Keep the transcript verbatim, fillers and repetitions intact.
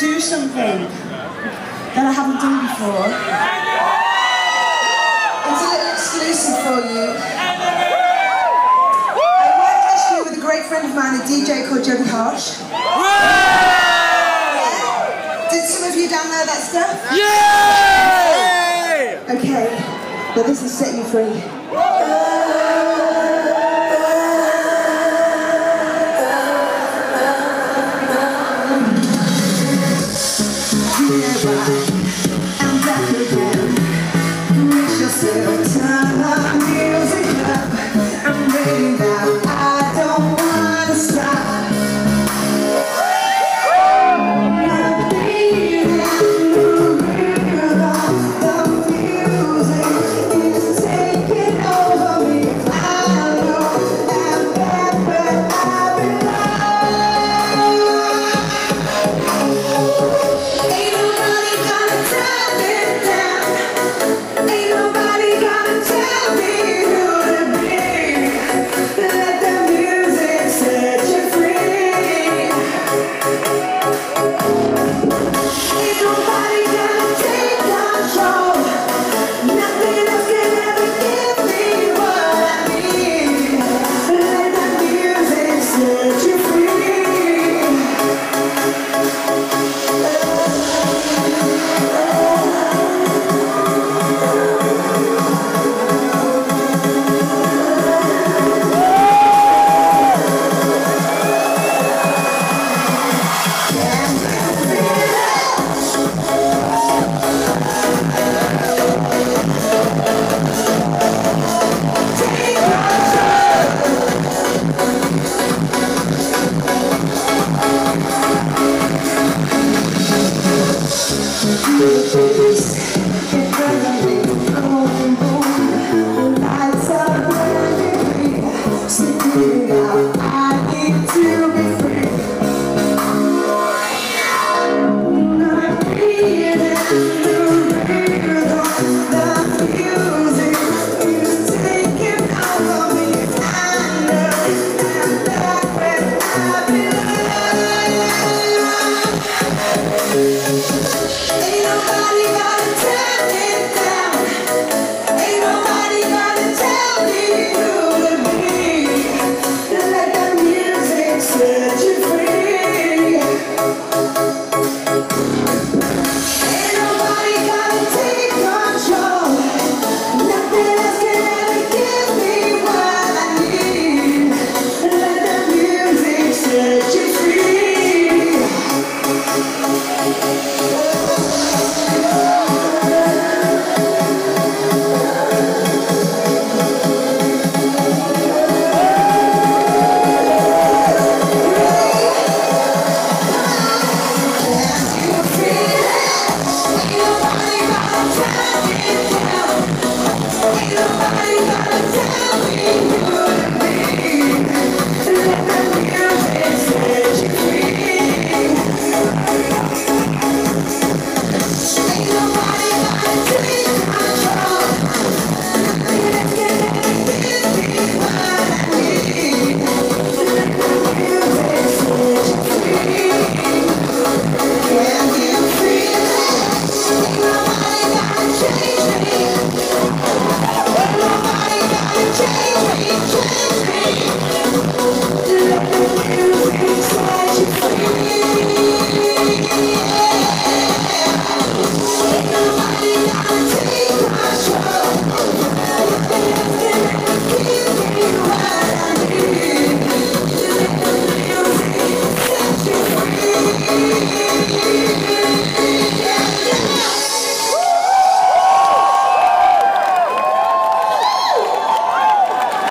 do something that I haven't done before. It's a little exclusive for you. I worked this year with a great friend of mine, a D J called Jody Harsh. Yeah. Did some of you download that stuff? Yeah! Okay, but this is Set You Free. I'm back again. Wish yourself turn the music up. I'm ready now. I don't wanna stop. I'm feeling the rhythm of the music is taking over me. I know I'm back where I set you free.